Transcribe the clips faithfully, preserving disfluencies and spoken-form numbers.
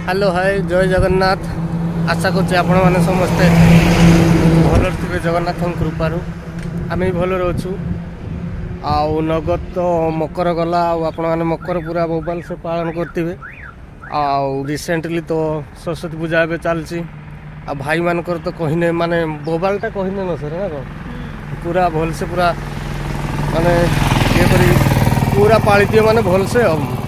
Hello hi जय जगन्नाथ। आशा करते आपण मैंने समस्ते भल थे जगन्नाथ कृपार आम भी भल अच्छु। आउ नगद तो मकर गला आपण मैंने मकर पूरा मोबाइल से पालन करते। आउ रिसेंटली तो सरस्वती पूजा ए चलती आ भाई मानकर तो कहने माने मोबाइलटा कहने न सर ना पूरा भल से पूरा माने ये करी पूरा पालित माने भल से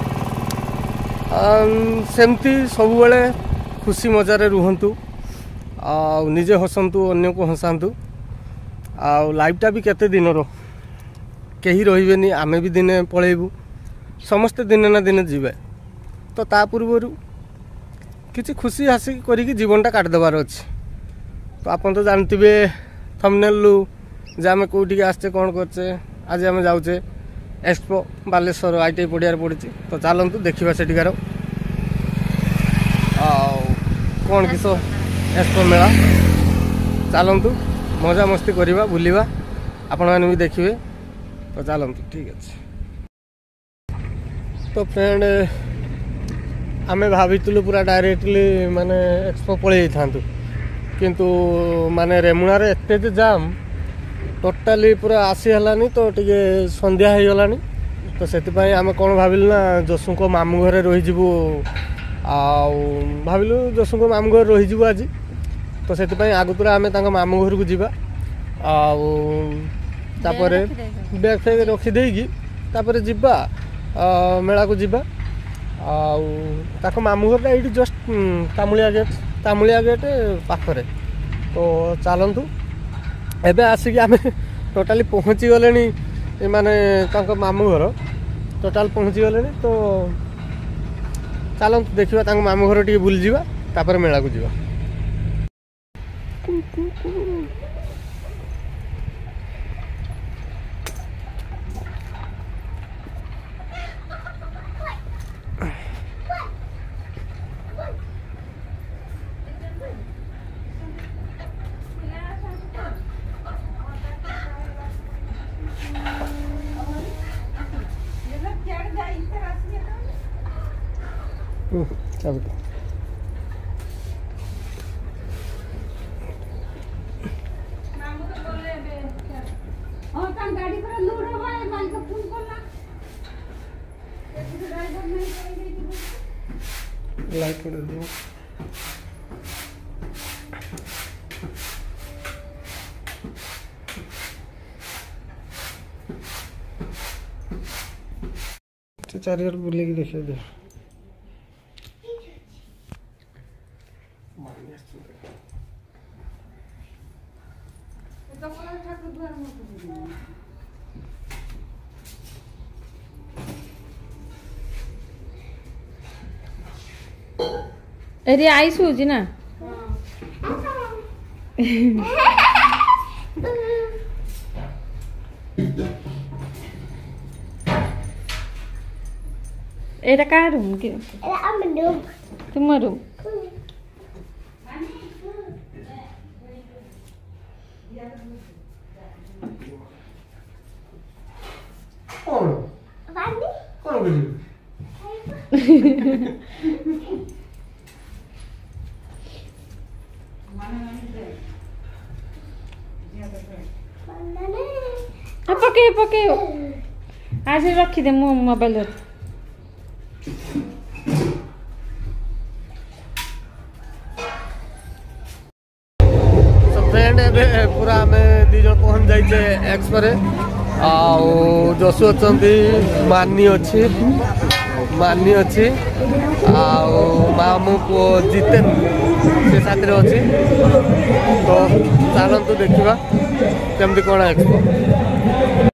सेमती सब बेले खुशी मजार रुहतु निजे हसतु अन्य को हसातु आ लाइफटा भी केते दिन रो कहीं रही आमे भी दिने पलैबू समस्ते दिने ना दिने जीवे तो ता पूर्व किसी खुशी हासिल करी जीवनटा काटिदेबार अच्छे। तो आप तो जानते थंबनेल लु जे आम कौटी आसचे कौन करचे आज आम जाऊे एक्सपो बालेश्वर आईटीआई पड़ियार पड़ी। तो चलतु देखा सेठिकार कौन किस एक्सपो मेला चलतु मजा मस्ती करवा बुलवा आपण मैंने भी देखिए। तो चलतु ठीक अच्छे। तो फ्रेंड आमे भाविलु पूरा डायरेक्टली माने एक्सपो पलि था किंतु माने रेमुणा रे एते जाम टोटाली पूरा आसी हलानी तो टिके संध्या हो गलानी। तो से आम कौन भाविलु ना जसु को मामू घरे रहीजु आविलु जसु को मामू घर रहीजु आज। तो से आगतुरा आम मामू घर को जीवा आपर बैग फैग रखिदेगी तापर जीवा मेला को जीवा आउ मामू घर ये just Tamulia gate Tamulia gate पाखरे। तो चलतु एबे आसिक आम टोटाली पहुँची गले माने मामू घर टोटाल पहुँची गले। तो चलतु देखा मामू घर टे बुली जावा तापर मेला को जीवा। चल लाइट कर दो। चारियार बुले की देखिए दे अरे आई सूजी ना एटा का रूम के रूम तुम रूम कौन कौन पके पके आज रखी दे मो मोबाइल फ्रेंड ए पूरा आम दीज पहुँच जाइए एक्सपो रे जसु अच्छा मानी अच्छी मानी अच्छी मामू पु जितेन से साथ अच्छी। तो चलतु देखा केमती कौन एक्सपो।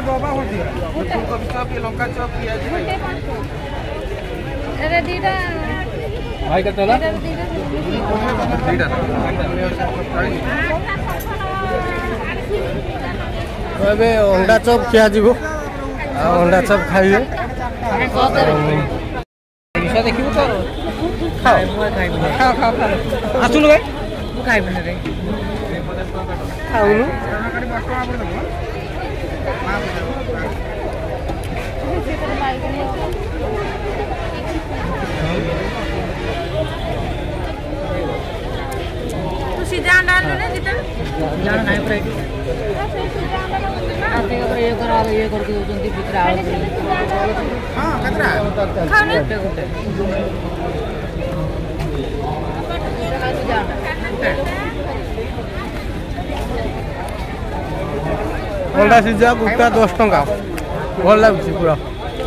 फूलकोबी चप ये लंका चप पियाज अरे दीटा भाई का चला दीटा तो ए अंडा चप खिया जीवो अंडा चप खाइए देखिए तो खाओ खाओ खाओ आसुनु भाई खाइबे रे खाउनु तू सीधा अंडा ले ले दीटा जाना नहीं फ्राइड आते का ये करा ये करके जंती बिकरा हां कतरा खाने गोटे गोटे अंडा सीझा गुटा दस टंका भल लगुच पूरा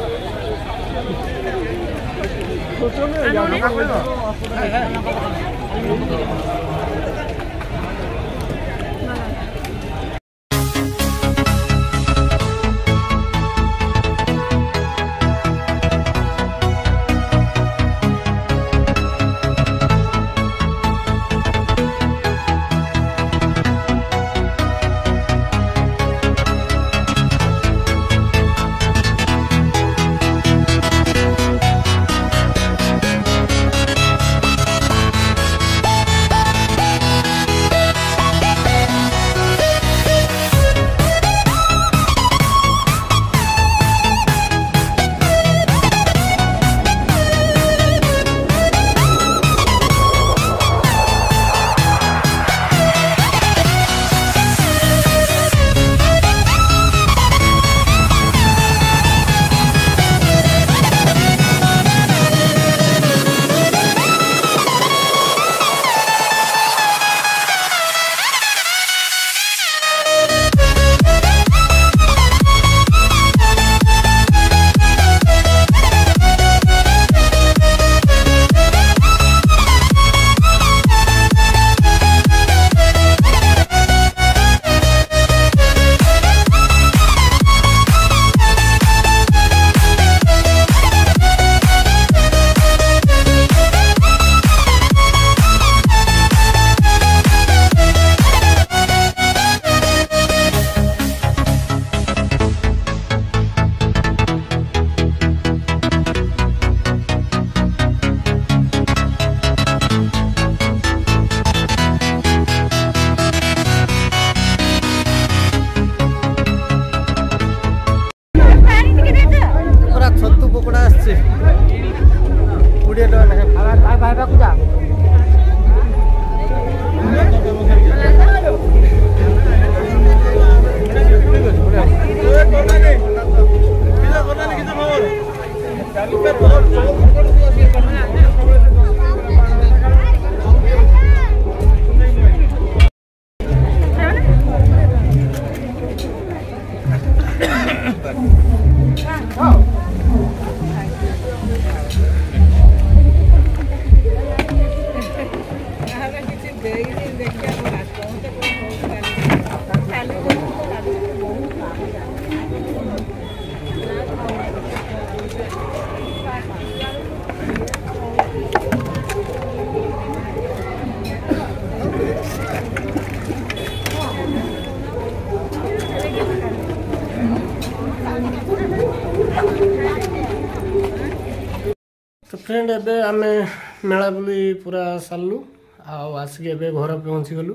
तो फ्रेंड एबे आम मेला बुली पूरा सारू आसिक घर पहुँची गलु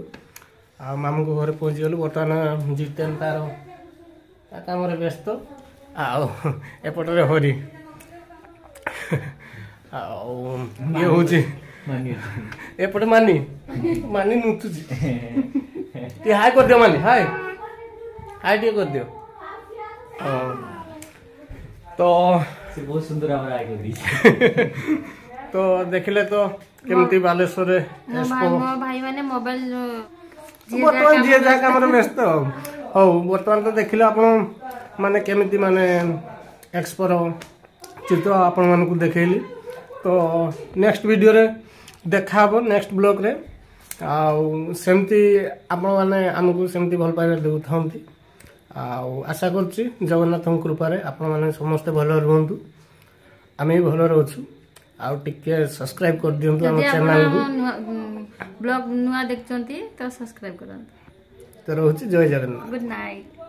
आ मामू को घर पहुँची गलु बर्तमान जितेन तार कम व्यस्त आपटे हरी ये हूँ एपटे मानी मानी नुचुची हाय कर दियो मानी हाय हाय टे कर दियो तो से बहुत सुंदर हमरा आइ कर तो देखिले तो केमती बालेश्वर भाई माने मोबाइल बर्तमान जी जहाँ कम व्यस्त हो बर्तमान तो देखिले आपण माने केमती माने एक्सपोर चित्र आपण मान को देखैली तो नेक्स्ट वीडियो रे देखा नेक्स्ट ब्लॉग रे आ सेमती आपण माने हमको सेमती भल पाइबा देउथांती ଆଉ ଆଶା କରୁଛି ଜଗନ୍ନାଥଙ୍କ କୃପାରେ ଆପଣମାନେ ସମସ୍ତେ ଭଲରେ ରୁହନ୍ତୁ, ଆମେ ବି ଭଲରେ ଅଛୁ। ଆଉ ଟିକେ ସବସ୍କ୍ରାଇବ କରିଦିଅନ୍ତୁ ଆମ ଚ୍ୟାନେଲକୁ। ବ୍ଲଗ ନୂଆ ଦେଖୁଛନ୍ତି ତ ସବସ୍କ୍ରାଇବ କରନ୍ତୁ। ତ ରହୁଛି, ଜୟ ଜଗନ୍ନାଥ। Good night.